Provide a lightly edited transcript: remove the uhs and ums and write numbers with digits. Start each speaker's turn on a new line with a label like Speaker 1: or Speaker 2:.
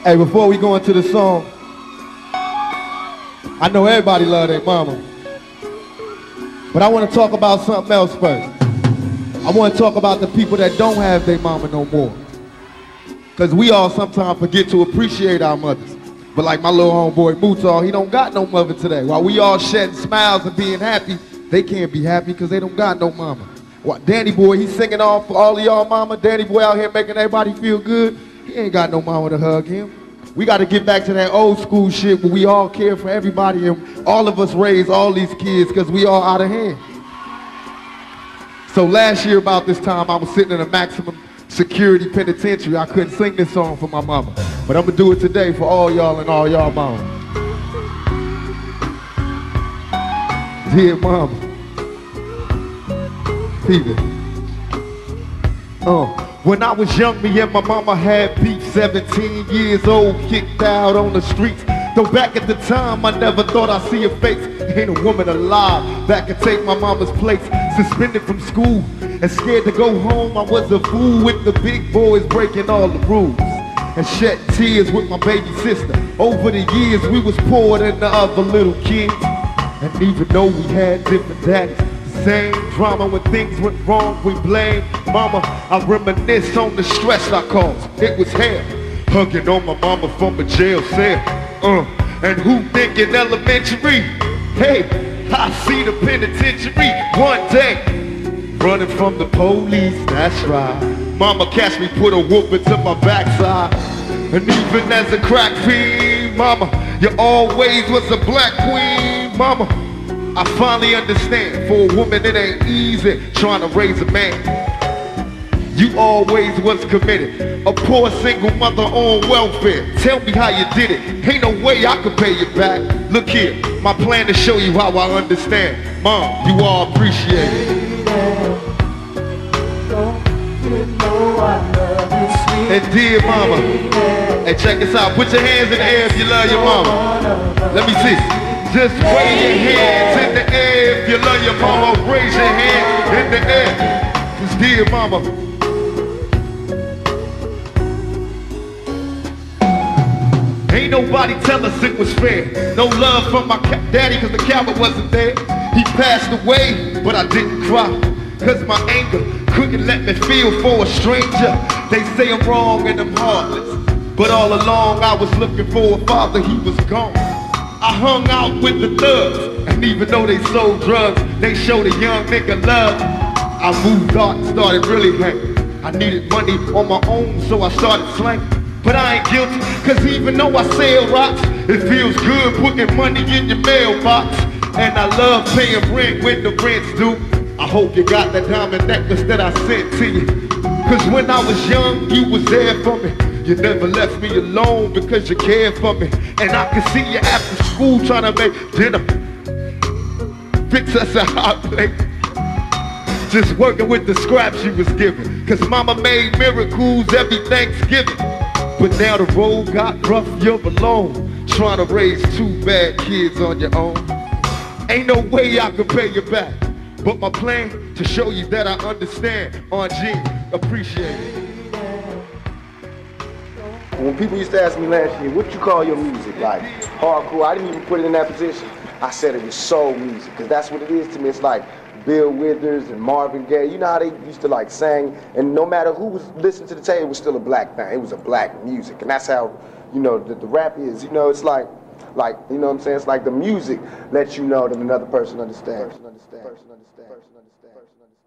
Speaker 1: Hey, before we go into the song, I know everybody love their mama, but I want to talk about something else first. I want to talk about the people that don't have their mama no more. Because we all sometimes forget to appreciate our mothers. But like my little homeboy Mutar, he don't got no mother today. While we all shedding smiles and being happy, they can't be happy because they don't got no mama. What, Danny Boy, he's singing off for all of y'all mama. Danny Boy out here making everybody feel good. He ain't got no mama to hug him. We got to get back to that old school shit where we all care for everybody and all of us raise all these kids because we all out of hand. So last year about this time, I was sitting in a maximum security penitentiary. I couldn't sing this song for my mama, but I'm gonna do it today for all y'all and all y'all mama. Dear mama, Peter. When I was young, me and my mama had beef. 17 years old, kicked out on the streets. Though back at the time, I never thought I'd see her face. Ain't a woman alive that could take my mama's place. Suspended from school and scared to go home. I was a fool with the big boys breaking all the rules. And shed tears with my baby sister. Over the years, we was poorer than the other little kids. And even though we had different daddies, same drama when things went wrong, we blame mama. I reminisce on the stress I caused. It was hell, hugging on my mama from a jail cell. And who thinking elementary? Hey, I see the penitentiary one day. Running from the police, that's right. Mama catch me, put a whooping to my backside. And even as a crack fiend, mama, you always was a black queen, mama. I finally understand, for a woman it ain't easy trying to raise a man. You always was committed, a poor single mother on welfare. Tell me how you did it, ain't no way I could pay you back. Look here, my plan to show you how I understand. Mom, you all appreciate it. And dear mama, hey, check this out, put your hands in the air if you love your mama. Let me see. Just wave your hands in the air if you love your mama. Raise your hand in the air. Cause dear mama, ain't nobody tell us it was fair. No love from my daddy cause the coward wasn't there. He passed away, but I didn't cry. Cause my anger couldn't let me feel for a stranger. They say I'm wrong and I'm heartless, but all along I was looking for a father, he was gone. I hung out with the thugs, and even though they sold drugs, they showed a young nigga love. I moved out and started really hanging. I needed money on my own, so I started slanging. But I ain't guilty, cause even though I sell rocks, it feels good putting money in your mailbox. And I love paying rent when the rent's due. I hope you got that diamond necklace that I sent to you. Cause when I was young, you was there for me. You never left me alone because you cared for me. And I could see you after school trying to make dinner. Fix us a hot plate. Just working with the scraps you was given. Cause mama made miracles every Thanksgiving. But now the road got rough, you're alone. Trying to raise two bad kids on your own. Ain't no way I could pay you back. But my plan to show you that I understand. On G, appreciate it.
Speaker 2: When people used to ask me last year, what you call your music? Like hardcore, I didn't even put it in that position. I said it was soul music, because that's what it is to me. It's like Bill Withers and Marvin Gaye. You know how they used to like sing, and no matter who was listening to the tape, it was still a black thing. It was a black music, and that's how, you know, the rap is. You know, it's like, you know what I'm saying? It's like the music lets you know that another person understands.